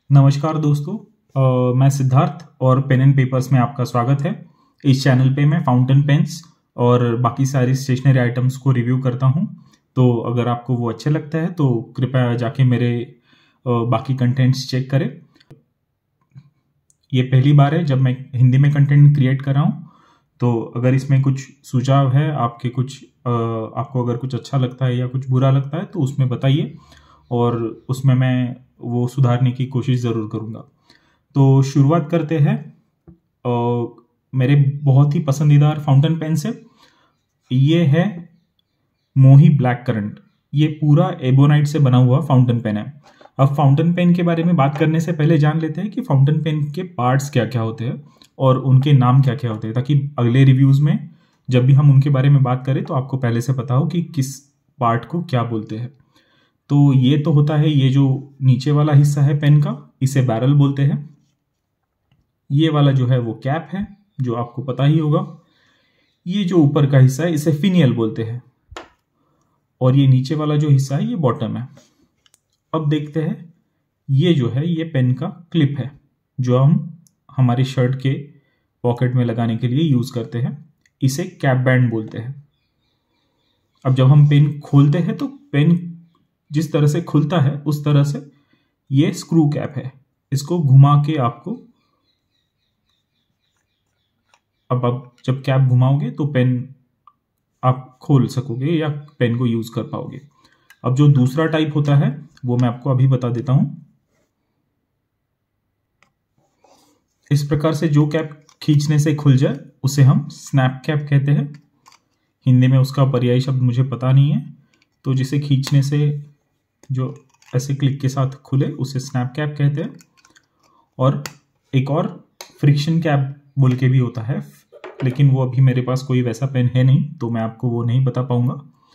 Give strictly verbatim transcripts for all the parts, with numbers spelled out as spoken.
नमस्कार दोस्तों। अ, मैं सिद्धार्थ और पेन एंड पेपर्स में आपका स्वागत है। इस चैनल पे मैं फाउंटेन पेन्स और बाकी सारी स्टेशनरी आइटम्स को रिव्यू करता हूँ। तो अगर आपको वो अच्छे लगता है तो कृपया जाके मेरे अ, बाकी कंटेंट्स चेक करें। ये पहली बार है जब मैं हिंदी में कंटेंट क्रिएट कर रहा हूँ, तो अगर इसमें कुछ सुझाव है आपके, कुछ अ, आपको अगर कुछ अच्छा लगता है या कुछ बुरा लगता है तो उसमें बताइए और उसमें मैं वो सुधारने की कोशिश ज़रूर करूँगा। तो शुरुआत करते हैं। अ, मेरे बहुत ही पसंदीदा फाउंटेन पेन से ये है मोही ब्लैक करंट। ये पूरा एबोनाइट से बना हुआ फाउंटेन पेन है। अब फाउंटेन पेन के बारे में बात करने से पहले जान लेते हैं कि फाउंटेन पेन के पार्ट्स क्या क्या होते हैं और उनके नाम क्या क्या होते हैं, ताकि अगले रिव्यूज़ में जब भी हम उनके बारे में बात करें तो आपको पहले से पता हो कि किस पार्ट को क्या बोलते हैं। तो ये तो होता है, ये जो नीचे वाला हिस्सा है पेन का, इसे बैरल बोलते हैं। ये वाला जो है वो कैप है, जो आपको पता ही होगा। ये जो ऊपर का हिस्सा है इसे फिनियल बोलते हैं और ये नीचे वाला जो हिस्सा है ये बॉटम है। अब देखते हैं, ये जो है ये पेन का क्लिप है जो हम हमारे शर्ट के पॉकेट में लगाने के लिए यूज करते हैं। इसे कैप बैंड बोलते हैं। अब जब हम पेन खोलते हैं तो पेन जिस तरह से खुलता है उस तरह से ये स्क्रू कैप है। इसको घुमा के आपको, अब आप जब कैप घुमाओगे तो पेन आप खोल सकोगे या पेन को यूज कर पाओगे। अब जो दूसरा टाइप होता है वो मैं आपको अभी बता देता हूं। इस प्रकार से जो कैप खींचने से खुल जाए उसे हम स्नैप कैप कहते हैं। हिंदी में उसका पर्यायी शब्द मुझे पता नहीं है, तो जिसे खींचने से जो ऐसे क्लिक के साथ खुले उसे स्नैप कैप कहते हैं। और एक और फ्रिक्शन कैप बोल के भी होता है, लेकिन वो अभी मेरे पास कोई वैसा पेन है नहीं तो मैं आपको वो नहीं बता पाऊंगा।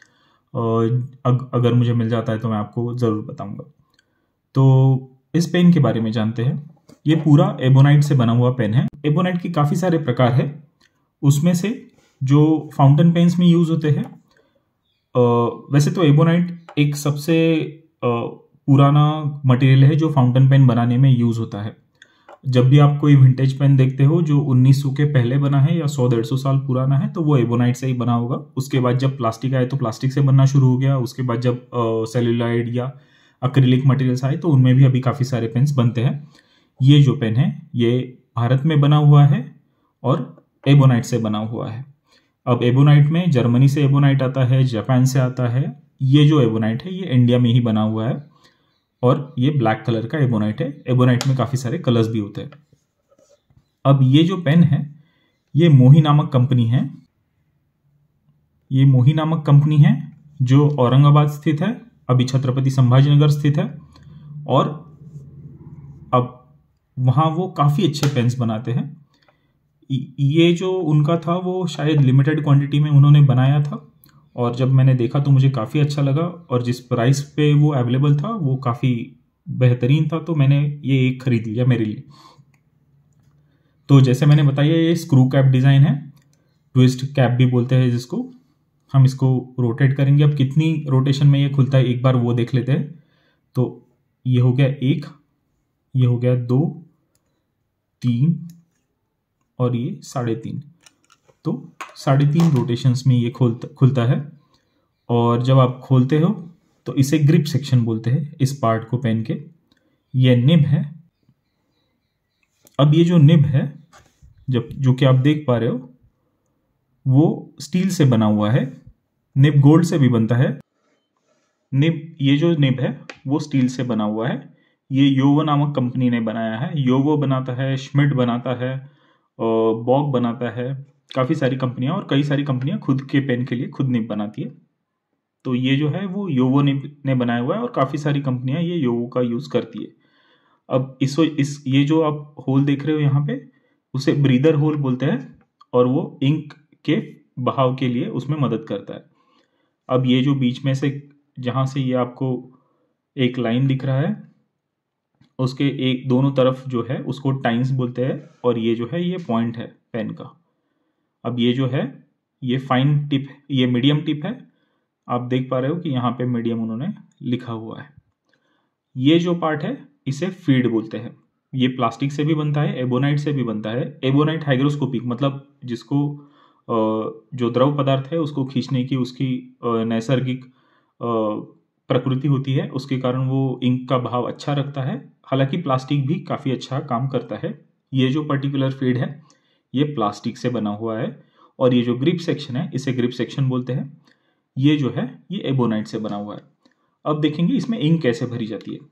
अगर मुझे मिल जाता है तो मैं आपको ज़रूर बताऊंगा। तो इस पेन के बारे में जानते हैं। ये पूरा एबोनाइट से बना हुआ पेन है। एबोनाइट के काफ़ी सारे प्रकार है, उसमें से जो फाउंटेन पेन्स में यूज होते हैं, वैसे तो एबोनाइट एक सबसे पुराना मटेरियल है जो फाउंटेन पेन बनाने में यूज होता है। जब भी आप कोई विंटेज पेन देखते हो जो उन्नीस सौ के पहले बना है या सौ डेढ़ सौ साल पुराना है तो वो एबोनाइट से ही बना होगा। उसके बाद जब प्लास्टिक आए तो प्लास्टिक से बनना शुरू हो गया। उसके बाद जब सेल्यूलाइड या एक्रिलिक मटेरियल्स आए तो उनमें भी अभी काफ़ी सारे पेन्स बनते हैं। ये जो पेन है ये भारत में बना हुआ है और एबोनाइट से बना हुआ है। अब एबोनाइट में जर्मनी से एबोनाइट आता है, जापान से आता है। ये जो एबोनाइट है ये इंडिया में ही बना हुआ है और ये ब्लैक कलर का एबोनाइट है। एबोनाइट में काफ़ी सारे कलर्स भी होते हैं। अब ये जो पेन है ये मोही नामक कंपनी है। ये मोही नामक कंपनी है जो औरंगाबाद स्थित है, अभी छत्रपति संभाजीनगर स्थित है। और अब वहाँ वो काफ़ी अच्छे पेन्स बनाते हैं। ये जो उनका था वो शायद लिमिटेड क्वांटिटी में उन्होंने बनाया था और जब मैंने देखा तो मुझे काफ़ी अच्छा लगा और जिस प्राइस पे वो अवेलेबल था वो काफ़ी बेहतरीन था, तो मैंने ये एक खरीद लिया मेरे लिए। तो जैसे मैंने बताया ये स्क्रू कैप डिज़ाइन है, ट्विस्ट कैप भी बोलते हैं जिसको। हम इसको रोटेट करेंगे। अब कितनी रोटेशन में ये खुलता है एक बार वो देख लेते हैं। तो ये हो गया एक, ये हो गया दो, तीन और ये साढ़े तीन। तो साढ़े तीन रोटेशंस में ये खोलता खुलता है। और जब आप खोलते हो तो इसे ग्रिप सेक्शन बोलते हैं, इस पार्ट को पेन के। ये निब है। अब ये जो निब है जब जो कि आप देख पा रहे हो वो स्टील से बना हुआ है। निब गोल्ड से भी बनता है। निब ये जो निब है वो स्टील से बना हुआ है। ये योवो नामक कंपनी ने बनाया है। योवो बनाता है, श्मिट बनाता है, बॉग बनाता है, काफ़ी सारी कंपनियां, और कई सारी कंपनियां खुद के पेन के लिए खुद निब बनाती है। तो ये जो है वो योवो निब ने बनाया हुआ है और काफ़ी सारी कंपनियां ये योवो का यूज़ करती है। अब इस इस ये जो आप होल देख रहे हो यहाँ पे उसे ब्रीदर होल बोलते हैं और वो इंक के बहाव के लिए उसमें मदद करता है। अब ये जो बीच में से जहाँ से ये आपको एक लाइन दिख रहा है उसके एक दोनों तरफ जो है उसको टाइम्स बोलते हैं और ये जो है ये पॉइंट है पेन का। अब ये जो है ये फाइन टिप, ये मीडियम टिप है। आप देख पा रहे हो कि यहाँ पे मीडियम उन्होंने लिखा हुआ है। ये जो पार्ट है इसे फीड बोलते हैं। ये प्लास्टिक से भी बनता है, एबोनाइट से भी बनता है। एबोनाइट हाइग्रोस्कोपिक मतलब जिसको जो द्रव पदार्थ है उसको खींचने की उसकी नैसर्गिक प्रकृति होती है, उसके कारण वो इंक का भाव अच्छा रखता है। हालांकि प्लास्टिक भी काफ़ी अच्छा काम करता है। ये जो पर्टिकुलर फीड है ये प्लास्टिक से बना हुआ है, और ये जो ग्रिप सेक्शन है इसे ग्रिप सेक्शन बोलते हैं। ये जो है ये एबोनाइट से बना हुआ है। अब देखेंगे इसमें इंक कैसे भरी जाती है।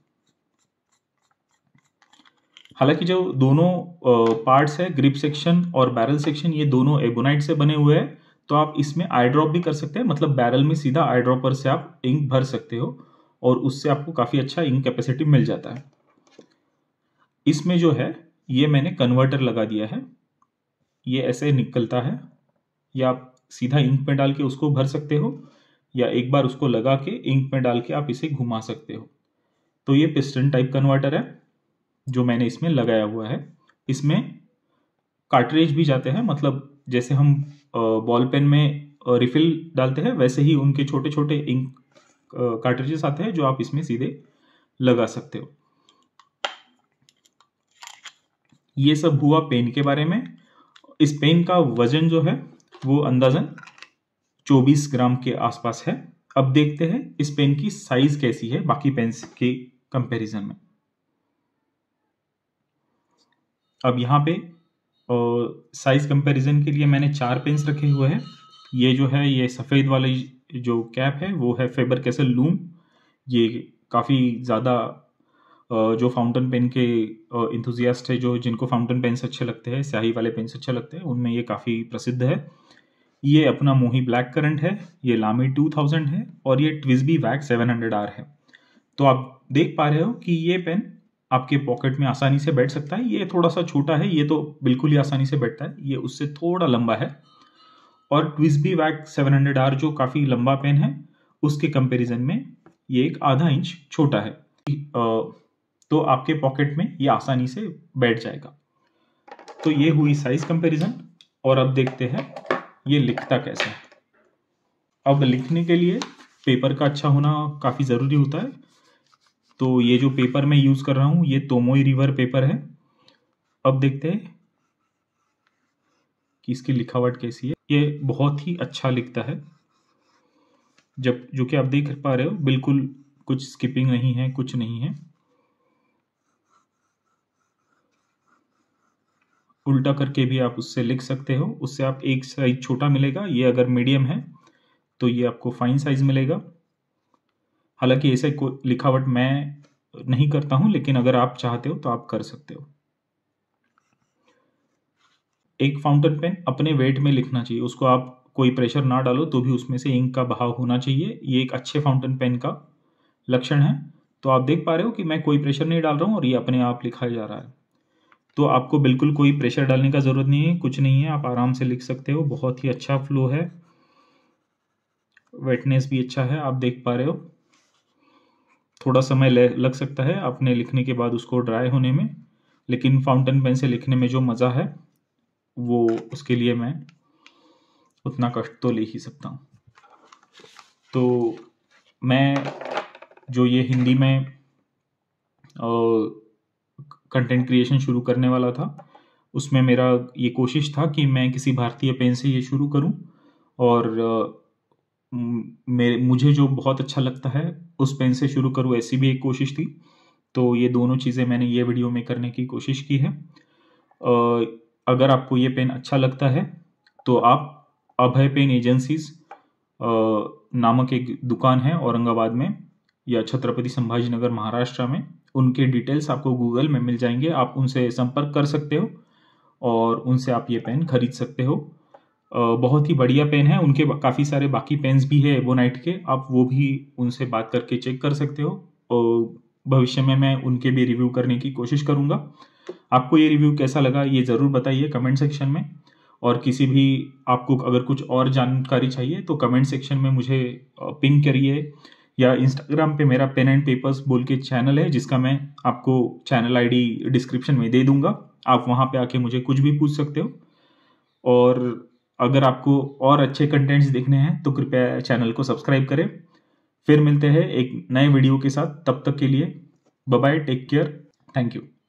हालांकि जो दोनों पार्ट्स है, ग्रिप सेक्शन और बैरल सेक्शन, ये दोनों एबोनाइट से बने हुए हैं, तो आप इसमें आई ड्रॉप भी कर सकते हैं। मतलब बैरल में सीधा आई ड्रॉपर से आप इंक भर सकते हो और उससे आपको काफ़ी अच्छा इंक कैपेसिटी मिल जाता है। इसमें जो है ये मैंने कन्वर्टर लगा दिया है, ये ऐसे निकलता है, या आप सीधा इंक में डाल के उसको भर सकते हो, या एक बार उसको लगा के इंक में डाल के आप इसे घुमा सकते हो। तो ये पिस्टन टाइप कन्वर्टर है जो मैंने इसमें लगाया हुआ है। इसमें कार्ट्रिज भी जाते हैं, मतलब जैसे हम बॉल पेन में रिफिल डालते हैं वैसे ही उनके छोटे छोटे इंक कार्ट्रिजेस आते हैं जो आप इसमें सीधे लगा सकते हो। ये सब हुआ पेन के बारे में। इस पेन का वजन जो है वो अंदाजन चौबीस ग्राम के आसपास है। अब देखते हैं इस पेन की साइज कैसी है बाकी पेन्स के कंपैरिजन में। अब यहाँ पे साइज कंपैरिजन के लिए मैंने चार पेन्स रखे हुए हैं। ये जो है ये सफ़ेद वाली जो कैप है वो है फेबर कैसल लूम। ये काफ़ी ज़्यादा जो फाउंटेन पेन के इंथुजियास्ट है, जो जिनको फाउंटेन पेन्स अच्छे लगते हैं, स्याही वाले पेन्स अच्छे लगते हैं, उनमें ये काफ़ी प्रसिद्ध है। ये अपना मोही ब्लैक करंट है, ये लामी टू थाउजेंड है, और ये ट्विस्बी वैग सेवन हंड्रेड आर है। तो आप देख पा रहे हो कि ये पेन आपके पॉकेट में आसानी से बैठ सकता है। ये थोड़ा सा छोटा है, ये तो बिल्कुल ही आसानी से बैठता है, ये उससे थोड़ा लंबा है। और ट्विस्बी वैग सेवन हंड्रेड आर जो काफ़ी लंबा पेन है उसके कंपैरिजन में ये एक आधा इंच छोटा है, तो आपके पॉकेट में ये आसानी से बैठ जाएगा। तो ये हुई साइज कंपैरिजन। और अब देखते हैं ये लिखता कैसे है। अब लिखने के लिए पेपर का अच्छा होना काफ़ी ज़रूरी होता है। तो ये जो पेपर मैं यूज़ कर रहा हूँ ये तोमोई रिवर पेपर है। अब देखते हैं कि इसकी लिखावट कैसी है। ये बहुत ही अच्छा लिखता है, जब जो कि आप देख पा रहे हो बिल्कुल कुछ स्किपिंग नहीं है, कुछ नहीं है। उल्टा करके भी आप उससे लिख सकते हो, उससे आप एक साइज छोटा मिलेगा। ये अगर मीडियम है तो ये आपको फाइन साइज मिलेगा। हालांकि ऐसे लिखावट मैं नहीं करता हूं, लेकिन अगर आप चाहते हो तो आप कर सकते हो। एक फाउंटेन पेन अपने वेट में लिखना चाहिए, उसको आप कोई प्रेशर ना डालो तो भी उसमें से इंक का बहाव होना चाहिए। ये एक अच्छे फाउंटेन पेन का लक्षण है। तो आप देख पा रहे हो कि मैं कोई प्रेशर नहीं डाल रहा हूँ और ये अपने आप लिखा जा रहा है। तो आपको बिल्कुल कोई प्रेशर डालने का ज़रूरत नहीं है, कुछ नहीं है, आप आराम से लिख सकते हो। बहुत ही अच्छा फ्लो है, वेटनेस भी अच्छा है, आप देख पा रहे हो। थोड़ा समय लग सकता है अपने लिखने के बाद उसको ड्राई होने में, लेकिन फाउंटेन पेन से लिखने में जो मज़ा है वो उसके लिए मैं उतना कष्ट तो ले ही सकता हूँ। तो मैं जो ये हिंदी में कंटेंट क्रिएशन शुरू करने वाला था उसमें मेरा ये कोशिश था कि मैं किसी भारतीय पेन से ये शुरू करूं, और मेरे मुझे जो बहुत अच्छा लगता है उस पेन से शुरू करूं, ऐसी भी एक कोशिश थी। तो ये दोनों चीज़ें मैंने ये वीडियो में करने की कोशिश की है। अगर आपको ये पेन अच्छा लगता है तो आप अभय पेन एजेंसीज नामक एक दुकान है औरंगाबाद में या छत्रपति संभाजी नगर महाराष्ट्र में, उनके डिटेल्स आपको गूगल में मिल जाएंगे। आप उनसे संपर्क कर सकते हो और उनसे आप ये पेन खरीद सकते हो। बहुत ही बढ़िया पेन है। उनके काफ़ी सारे बाकी पेन्स भी है एबोनाइट के, आप वो भी उनसे बात करके चेक कर सकते हो। और भविष्य में मैं उनके भी रिव्यू करने की कोशिश करूँगा। आपको ये रिव्यू कैसा लगा ये ज़रूर बताइए कमेंट सेक्शन में। और किसी भी आपको अगर कुछ और जानकारी चाहिए तो कमेंट सेक्शन में मुझे पिंग करिए, या इंस्टाग्राम पे मेरा पेन एंड पेपर्स बोल के चैनल है जिसका मैं आपको चैनल आईडी डिस्क्रिप्शन में दे दूंगा। आप वहाँ पे आके मुझे कुछ भी पूछ सकते हो। और अगर आपको और अच्छे कंटेंट्स देखने हैं तो कृपया चैनल को सब्सक्राइब करें। फिर मिलते हैं एक नए वीडियो के साथ, तब तक के लिए bye bye, take care, thank you.